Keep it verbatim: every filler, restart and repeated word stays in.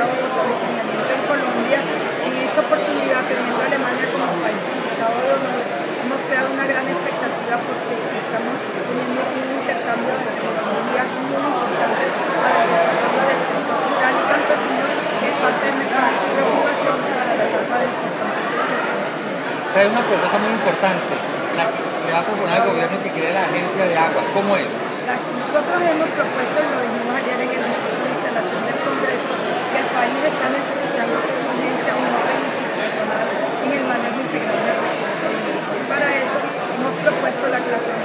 cabo el fortalecimiento en Colombia. En esta oportunidad, teniendo a Alemania como país invitado de honor, hemos creado una gran expectativa porque estamos teniendo un intercambio de tecnología muy importante para el desarrollo del sector rural y campesino, que es parte de nuestra preocupación para la etapa del fortalecimiento. Hay una propuesta muy importante, la que le va a proponer al gobierno que cree la agencia de agua. ¿Cómo es? Nosotros hemos propuesto, y lo dijimos ayer en el discurso de instalación del Congreso, que el país está necesitando con urgencia un orden institucional en el manejo integral de recursos hídricos. Y para eso hemos propuesto la creación